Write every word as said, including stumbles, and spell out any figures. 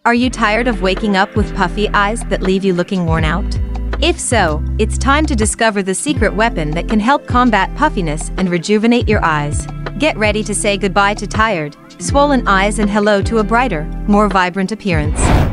Are you tired of waking up with puffy eyes that leave you looking worn out? If so, it's time to discover the secret weapon that can help combat puffiness and rejuvenate your eyes. Get ready to say goodbye to tired, swollen eyes and hello to a brighter, more vibrant appearance.